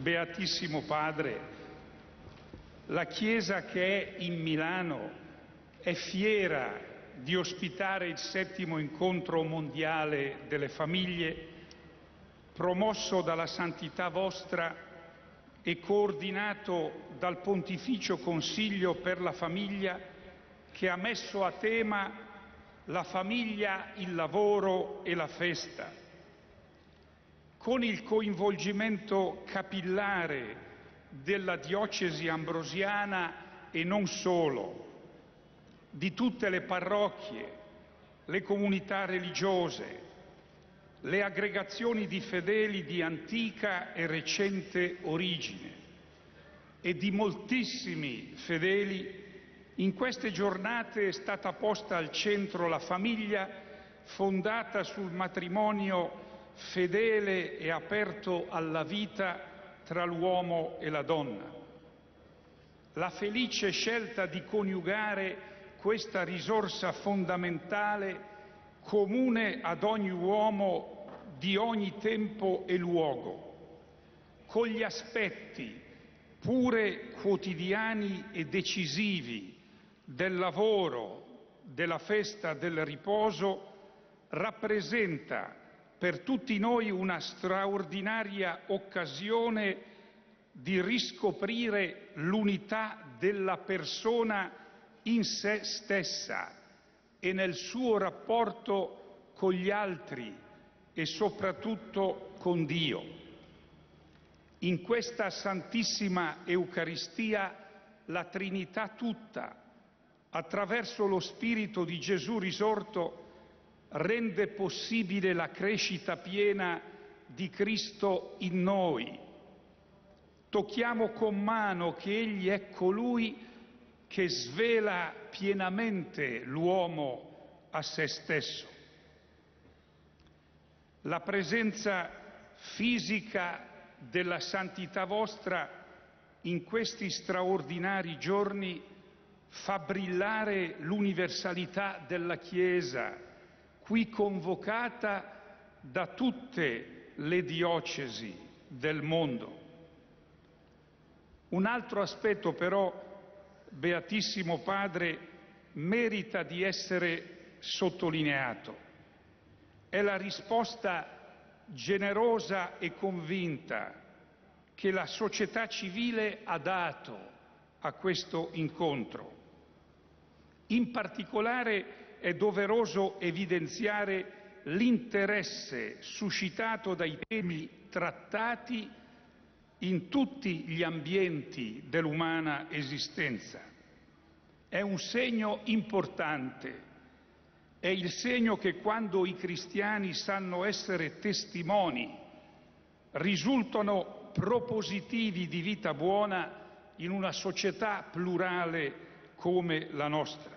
Beatissimo Padre, la Chiesa che è in Milano è fiera di ospitare il 7° incontro mondiale delle famiglie, promosso dalla Santità Vostra e coordinato dal Pontificio Consiglio per la Famiglia, che ha messo a tema la famiglia, il lavoro e la festa, con il coinvolgimento capillare della diocesi ambrosiana e non solo, di tutte le parrocchie, le comunità religiose, le aggregazioni di fedeli di antica e recente origine e di moltissimi fedeli. In queste giornate è stata posta al centro la famiglia fondata sul matrimonio fedele e aperto alla vita tra l'uomo e la donna. La felice scelta di coniugare questa risorsa fondamentale, comune ad ogni uomo di ogni tempo e luogo, con gli aspetti pure quotidiani e decisivi del lavoro, della festa, del riposo, rappresenta per tutti noi una straordinaria occasione di riscoprire l'unità della persona in sé stessa e nel suo rapporto con gli altri e soprattutto con Dio. In questa Santissima Eucaristia la Trinità tutta, attraverso lo Spirito di Gesù risorto, rende possibile la crescita piena di Cristo in noi. Tocchiamo con mano che Egli è colui che svela pienamente l'uomo a se stesso. La presenza fisica della Santità Vostra in questi straordinari giorni fa brillare l'universalità della Chiesa, qui convocata da tutte le diocesi del mondo. Un altro aspetto però, Beatissimo Padre, merita di essere sottolineato. È la risposta generosa e convinta che la società civile ha dato a questo incontro. In particolare è doveroso evidenziare l'interesse suscitato dai temi trattati in tutti gli ambienti dell'umana esistenza. È un segno importante, è il segno che quando i cristiani sanno essere testimoni, risultano propositivi di vita buona in una società plurale come la nostra.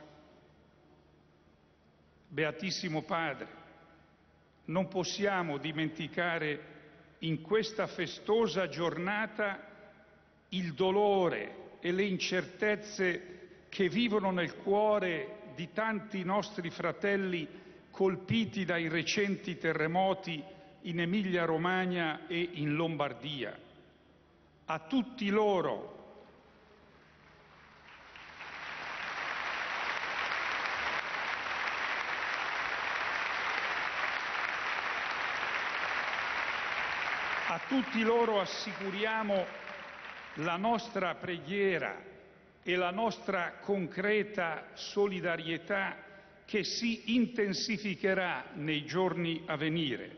Beatissimo Padre, non possiamo dimenticare in questa festosa giornata il dolore e le incertezze che vivono nel cuore di tanti nostri fratelli colpiti dai recenti terremoti in Emilia-Romagna e in Lombardia. A tutti loro assicuriamo la nostra preghiera e la nostra concreta solidarietà che si intensificherà nei giorni a venire.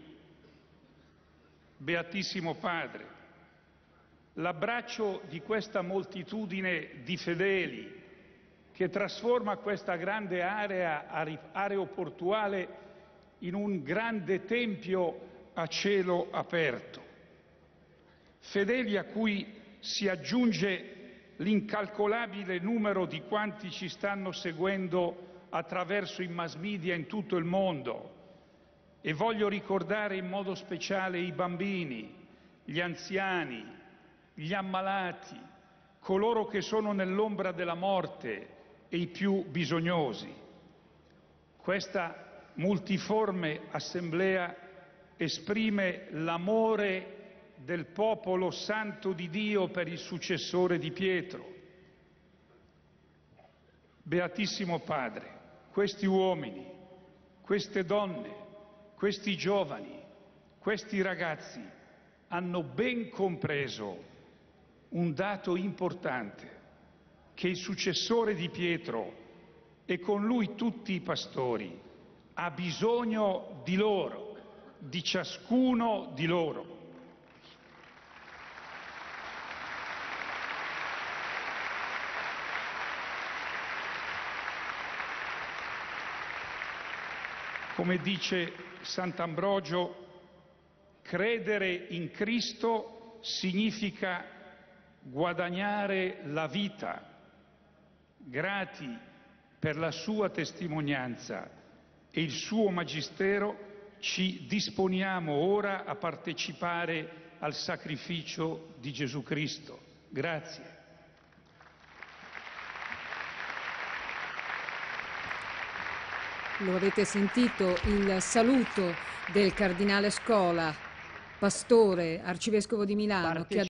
Beatissimo Padre, l'abbraccio di questa moltitudine di fedeli che trasforma questa grande area aeroportuale in un grande tempio a cielo aperto. Fedeli a cui si aggiunge l'incalcolabile numero di quanti ci stanno seguendo attraverso i mass media in tutto il mondo, e voglio ricordare in modo speciale i bambini, gli anziani, gli ammalati, coloro che sono nell'ombra della morte e i più bisognosi. Questa multiforme assemblea esprime l'amore del popolo santo di Dio per il successore di Pietro. Beatissimo Padre, questi uomini, queste donne, questi giovani, questi ragazzi hanno ben compreso un dato importante, che il successore di Pietro e con lui tutti i pastori ha bisogno di loro, di ciascuno di loro. Come dice Sant'Ambrogio, credere in Cristo significa guadagnare la vita. Grati per la sua testimonianza e il suo magistero, ci disponiamo ora a partecipare al sacrificio di Gesù Cristo. Grazie. Lo avete sentito, il saluto del Cardinale Scola, pastore, arcivescovo di Milano, che